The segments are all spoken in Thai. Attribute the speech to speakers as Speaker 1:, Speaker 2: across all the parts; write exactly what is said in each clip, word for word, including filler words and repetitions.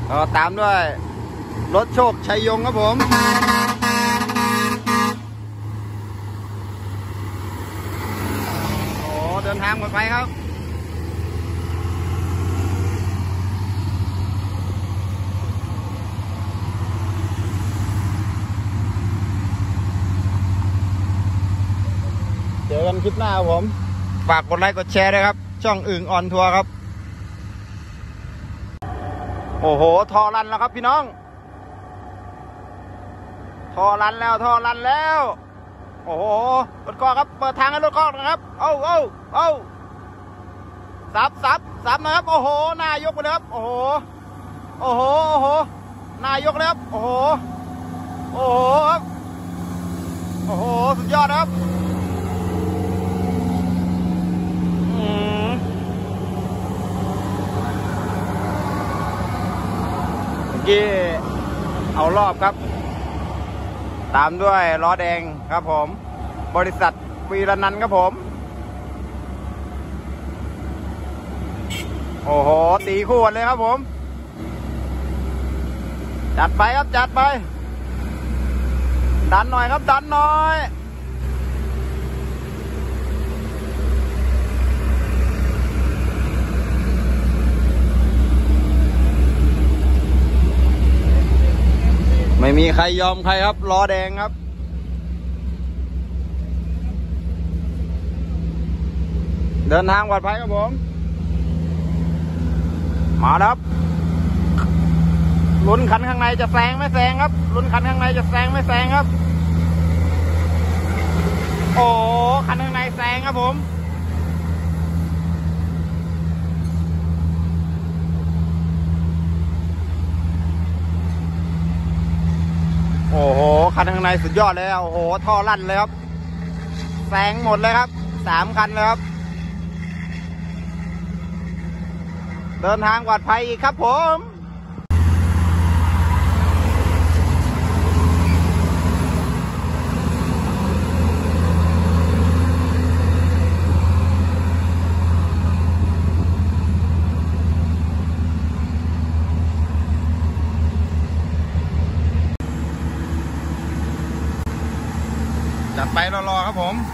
Speaker 1: ก็ตามด้วยรถโชคชัยยงครับผมโอ้เดินทางปลอดภัยครับเจอกันคลิปหน้าครับผมฝากกดไลค์กดแชร์ด้วยครับช่องอึ่งออนทัวร์ครับโอ้โหท่อรันแล้วครับพี่น้องท่อรันแล้วท่อรันแล้วโอ้โหรถกอครับเปิดทางให้รถกอนะครับเอ้าเอ้าเอ้าซับซับซับนะครับโอ้โหหน้ายกไปเลยครับโอ้โหโอ้โหโอ้โหหน้ายกเลยครับโอ้โหโอ้โหครับโอ้โหสุดยอดครับเมื่อกี้เอารอบครับตามด้วยล้อแดงครับผมบริษัทวีรนันท์ครับผมโอ้โหตีคู่กันเลยครับผมจัดไปครับจัดไปดันหน่อยครับดันหน่อยไม่มีใครยอมใครครับล้อแดงครับเดินทางปลอดภัยครับผมมาครับลุ้นคันข้างในจะแซงไม่แซงครับลุ้นคันข้างในจะแซงไม่แซงครับโอ้คันข้างในแซงครับผมโอ้โหคันข้างในสุดยอดเลยโอ้โหท่อลั่นเลยครับแซงหมดเลยครับสามคันเลยครับเดินทางปลอดภัยอีกครับผมจัดไปรอๆครับผม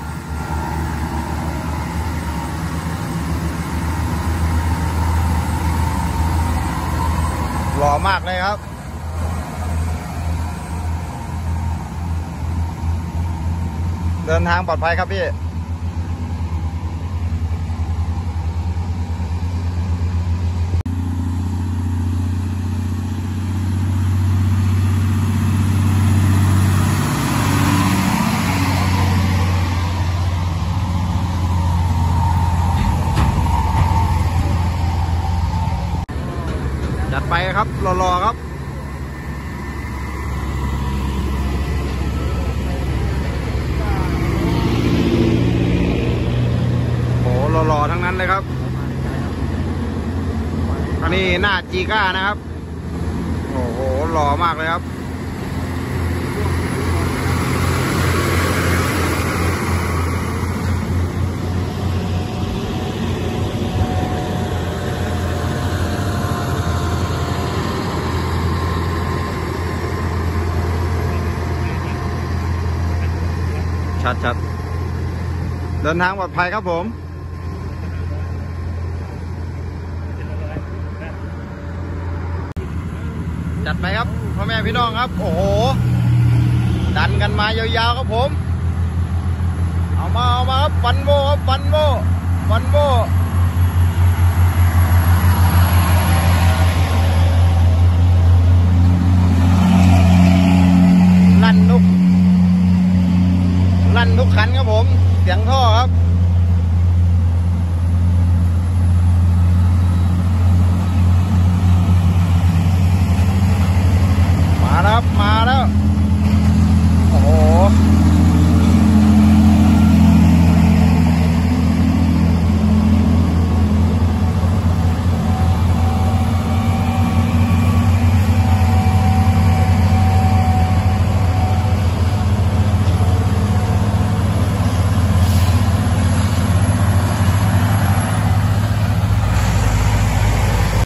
Speaker 1: หล่อมากเลยครับเดินทางปลอดภัยครับพี่จัดไปครับรอๆครับโอ้รอๆทั้งนั้นเลยครับอันนี้หน้าจีก้านะครับโอ้โหหล่อมากเลยครับชัดๆเดินทางปลอดภัยครับผมจัดไปครับพ่อแม่พี่น้องครับโอ้โหดันกันมายาวๆครับผมเอามาเอามาครับฟันโบครับฟันโบฟันโบ